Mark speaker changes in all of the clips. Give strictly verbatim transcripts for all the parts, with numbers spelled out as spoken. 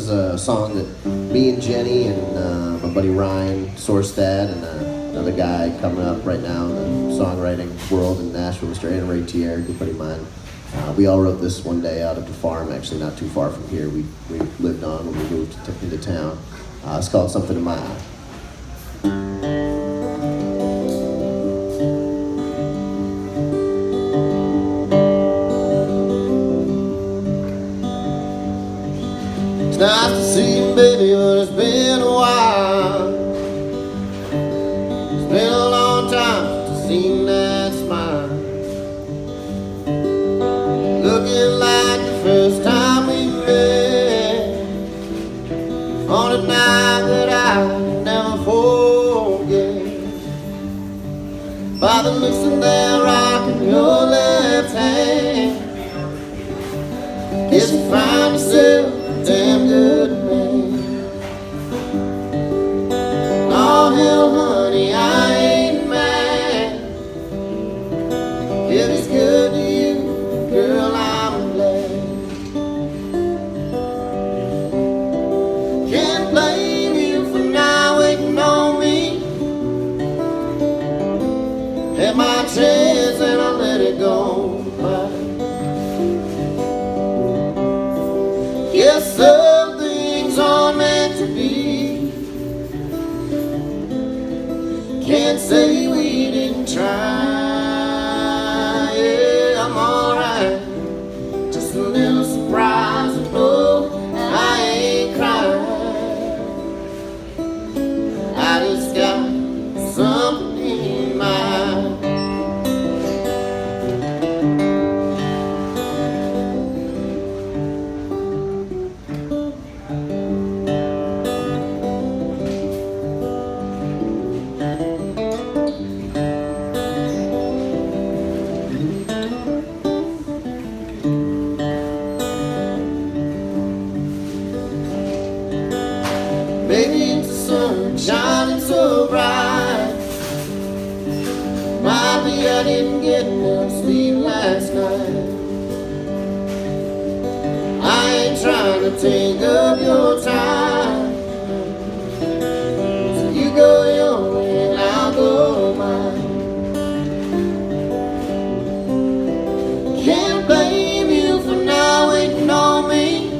Speaker 1: is a song that me and Jenny and uh, my buddy Ryan sourced that, and uh, another guy coming up right now in the songwriting world in Nashville, Mister Aaron Ray Thierry, good buddy of mine. Uh, we all wrote this one day out at the farm, actually not too far from here. We, we lived on when we moved to, into town. Uh, it's called Something in My Eye. It's nice to see you, baby, but it's been a while. It's been a long time to see that smile. Looking like the first time we met, on a night that I'll never forget. By the looks in that rock in your left hand, guess you find yourself a damn good man. Oh hell, honey, I ain't mad. If it's good to you, girl, I'm glad. Can't blame you for not waiting on me. Had my chance and I let it go by. Yes, some things aren't meant to be. Can't say we didn't try. Yeah, I'm alright. Just a little surprised, but no, I ain't crying. I just got something in my eye. Maybe it's the sun shining so bright. Might be I didn't get enough sleep last night. I ain't trying to take up your time, so you go your way and I'll go mine. Can't blame you for not waiting on me.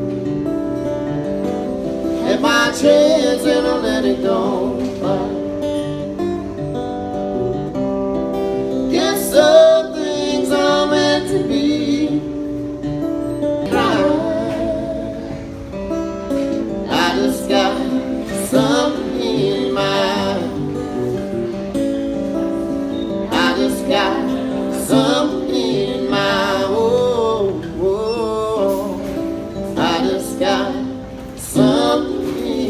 Speaker 1: Had my chance and I let it go by. Guess some things are meant to be. I just got something in my eye. I just got something in my eye. Oh, oh. I just got something.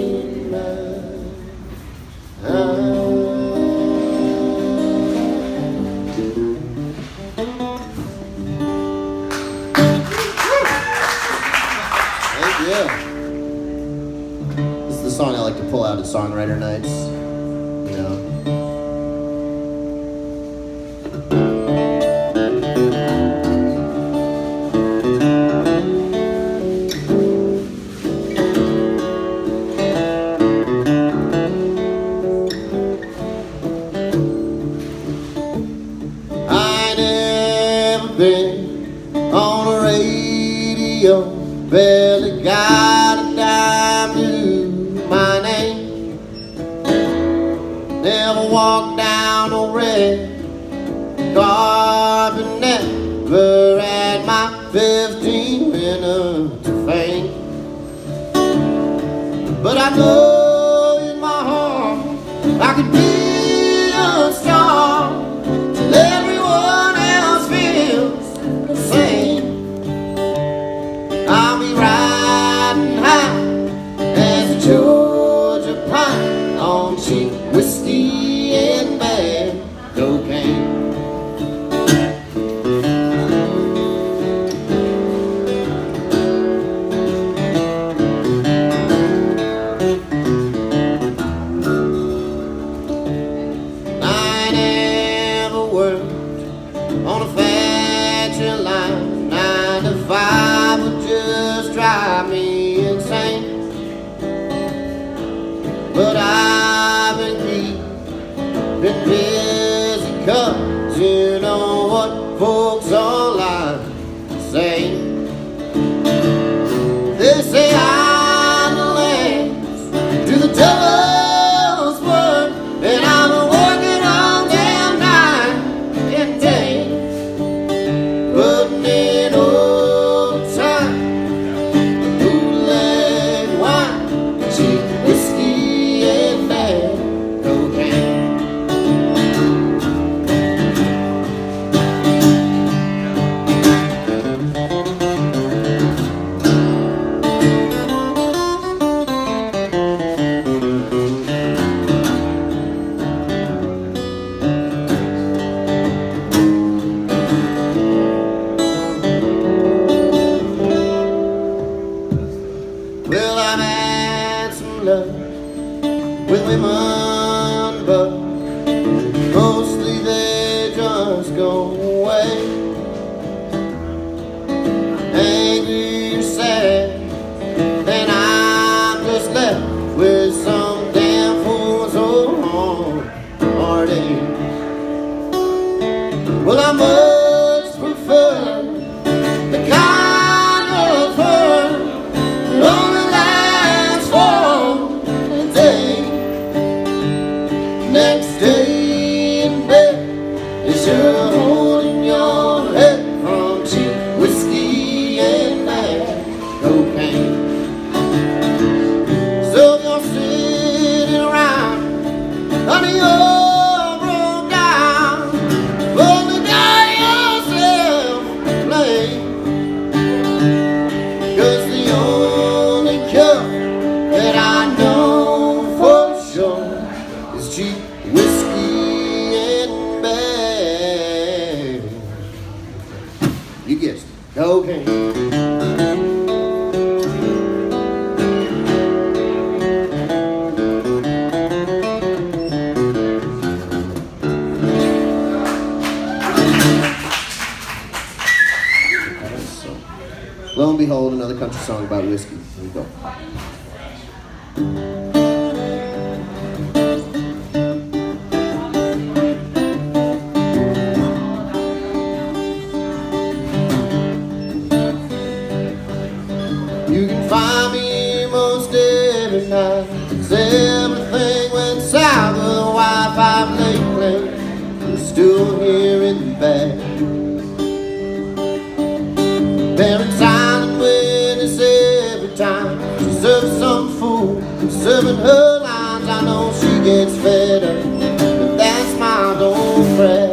Speaker 1: Yeah. This is the song I like to pull out at songwriter nights, you know. I ain't never been on a radio, barely got a dime to my name. Never walked down a red carpet, never had my fifteen minutes of fame. But I know in my heart I could be a star till everyone else feels the same. I'll be riding high as a Georgia pine on cheap whiskey and bad cocaine. but I've been keeping busy, 'cause you know what folks online say. They say I'm the last to the devil's work, and I'm working all damn night and day, putting in overtime, bootleg wine, cheap whiskey, and bad cocaine. Well, I've had some luck with women, but mostly they just go away. Angry or sad, and I'm just left with some damn fool's old heartache. Well, I much prefer the kind of fun that only lasts for a day. Next day in bed is you're holding your head from cheap whiskey and bad cocaine. So you're sitting around, honey, you're broke down, only got yourself to blame, 'cause the only cure that I know for sure is cheap whiskey and bad, you guessed it, cocaine. Lo and behold, another country song about whiskey. Here we go. You can find me most every night, 'cause everything went south with the Wi-Fi lately. We're still here in the back, bearing silent witness every time she serves some fool serving her lines. I know she gets fed up, but that smile don't fret.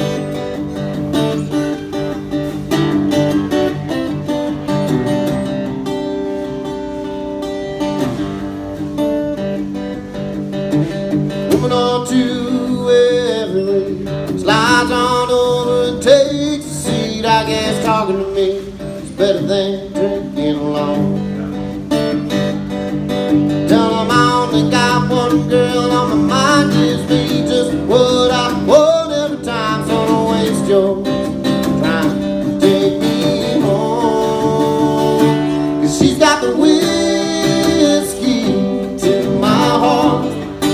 Speaker 1: Woman or two every week slides on over and takes a seat. I guess talking to me is better than drinking alone. Tell them I only got one girl on my mind, gives me just what I want every time, so don't waste yours trying to take me home. 'Cause she's got the whiskey to my heart.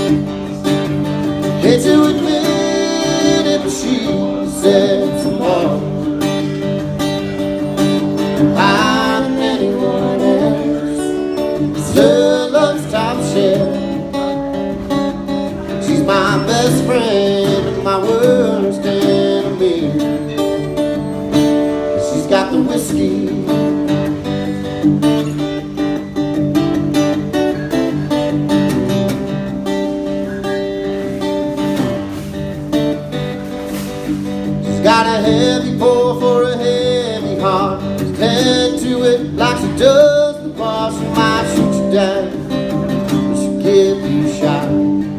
Speaker 1: Hate to admit it, but she sets apart, higher than anyone else. It's her love's top shelf. She's my best friend and my worst enemy. She's got the whiskey. Got a heavy pour for a heavy heart. Tend to it like she does the boss. She might shoot you down, but she'll give you a shot.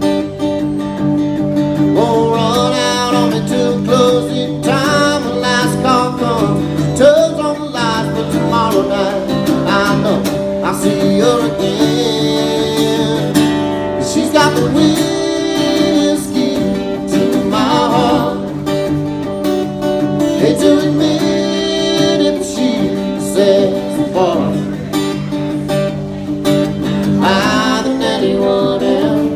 Speaker 1: Won't run out on me till closing time. When last call comes, she tugs on the lights. But tomorrow night, I know I'll see her again. 'Cause she's got the whiskey to my heart. Hate to admit it, but she sets apart, higher than anyone else.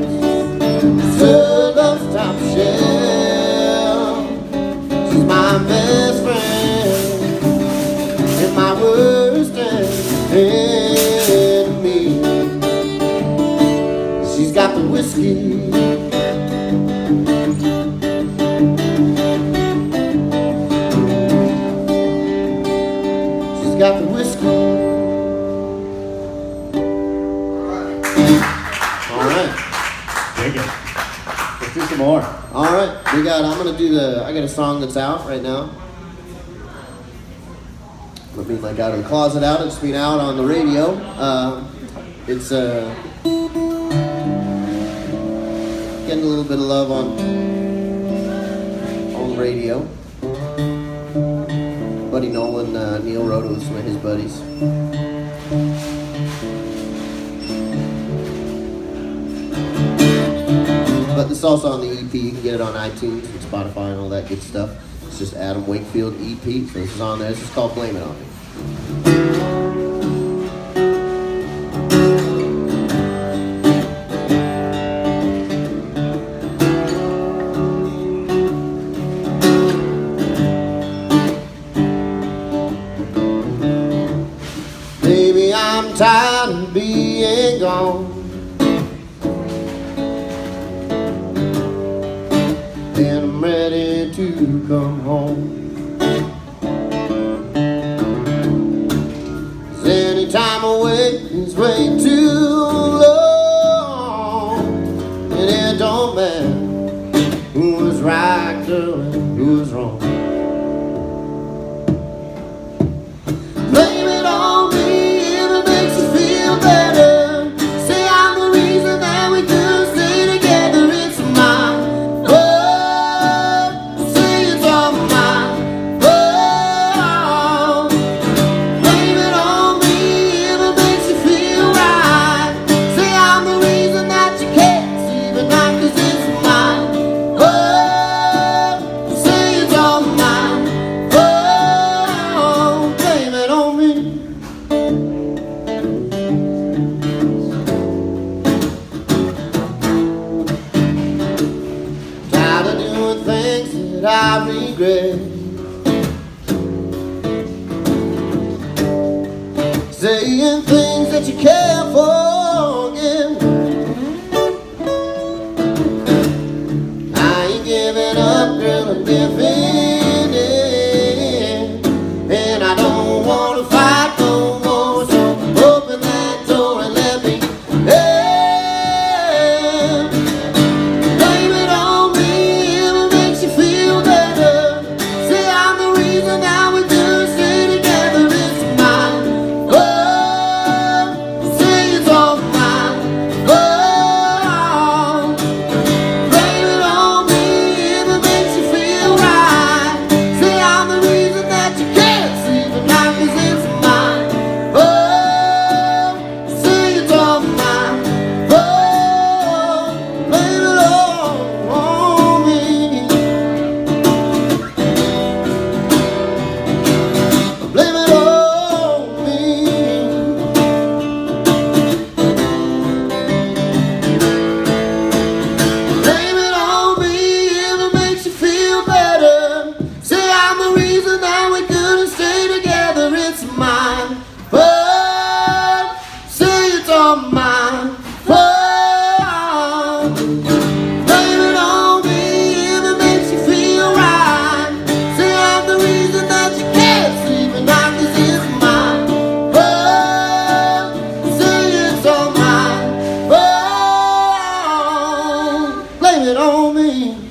Speaker 1: more. All right, we got. I'm gonna do the. I got a song that's out right now. Let me like out of the closet out. It's been out on the radio. Uh, it's uh, getting a little bit of love on on the radio. Buddy Nolan, uh, Neil wrote it with some of his buddies. But this is also on the E P. You can get it on iTunes and Spotify and all that good stuff. It's just Adam Wakefield E P. So this is on there. This is called Blame It On Me. Baby, I'm tired of being gone, and I'm ready to come home. 'Cause any time away is way too long, and it don't matter who was right or who was wrong. Blame it on me if it makes you feel better. Say I'm the reason that we could stay together. It's mine. I regret saying things that you can't forget. I ain't giving up, girl, I'm giving in, and I don't want to fight no more. So open that door and let me in. Blame it on me if it makes you feel better. Say I'm the reason that we could stay together. It's mine. Oh, say it's all mine. Oh, blame it on me if it makes you feel right. Say I'm the reason that you can't sleep at night, 'cause it's mine. Oh, say it's all mine. Oh, blame it all on me. Blame it on me. Blame it on me if it makes you feel better. Say I'm the reason that we couldn't stay together. It's mine. Oh, say it's all mine. Oh, blame it on me if it makes you feel right. Say I'm the reason that you can't sleep at night, 'cause it's mine. Oh, say it's all mine. Oh, blame it on me.